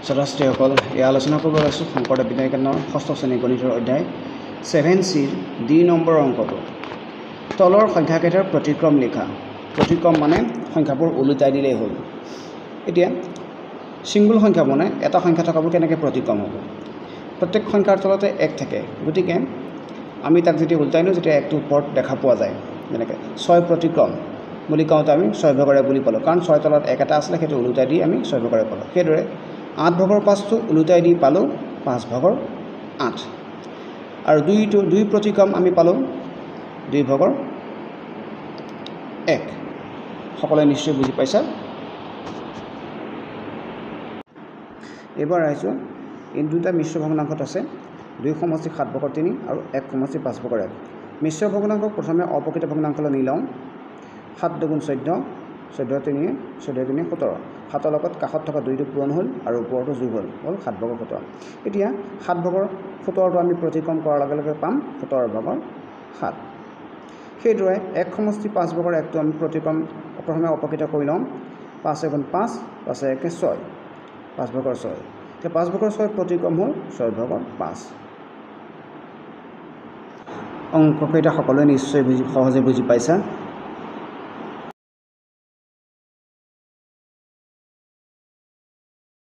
ছাত্ৰ-ছাত্ৰীসকল এই আলোচনা কৰিব লৈছোঁ শংকৰদেৱ বিদ্যালয় কেন্দ্ৰৰ 6ষ্ঠ শ্ৰেণীৰ গণিতৰ অধ্যায় 7Cৰ D নম্বৰ অংকটো তলৰ সংখ্যাকেইটাৰ প্ৰতিক্ৰম লিখা প্ৰতিক্ৰম মানে সংখ্যাবোৰ ওলোটাই দিলেই হ'ল এতিয়া সিঙ্গল সংখ্যা মানে এটা সংখ্যা থকাবোৰ কেনেকৈ প্ৰতিক্ৰম হ'ব প্ৰত্যেক সংখ্যাৰ তলতে 1 থাকে গতিকে আমি তাক যেতিয়া উল্টাই দিওঁ যেতিয়া 1টো ওপৰত দেখা পোৱা যায় যেনেকৈ 6 প্ৰতিক্ৰম বুলি কওঁতে আমি 6 ভাগৰে বুলি পালোঁ কাৰণ 6 তলত 1 এটা আছিলে সেইটো ওলোটাই দি আমি 6 ভাগৰে পালোঁ সেইদৰে 8 ভাগৰ 5টো ওলোটাই দি পালোঁ 5 ভাগৰ 8 আৰু 2 প্ৰতিক্ৰম আমি পালোঁ 2 ভাগৰ 1 সকলোৱে নিশ্চয় বুজি পাইছা এবাৰ আহিছোঁ এই দুটা মিশ্ৰ ভগ্নাংশত আছে 2 সমষ্টি 7 ভাগৰ 3 আৰু 1 সমষ্টি 5 ভাগৰ 1 মিশ্ৰ ভগ্নাংশক প্ৰথমে অপ্ৰকৃত ভগ্নাংশলৈ নি লওঁ 7 দুগুণ 14 14 3 14 3 17 7ৰ লগত কাষত থকা 2টো পূৰণ হ'ল আৰু ওপৰটো যোগ হ'ল 7 ভাগৰ 17 এতিয়া 7 ভাগৰ 17টো আমি প্ৰতিক্ৰম কৰাৰ লগে লগে পাম 17 ভাগৰ 7 সেইদৰে 1 সমষ্টি 5 ভাগৰ 1টো আমি প্ৰতিক্ৰম প্ৰথমে অপ্ৰকৃত কৰি লওঁ 5 গুণ 5 5 1 6 5 ভাগৰ 6 এতিয়া 5 ভাগৰ 6 প্ৰতিক্ৰম হ'ল 6 ভাগৰ 5 অংককেইটা সকলোৱে নিশ্চয় সহজে বুজি পাইছা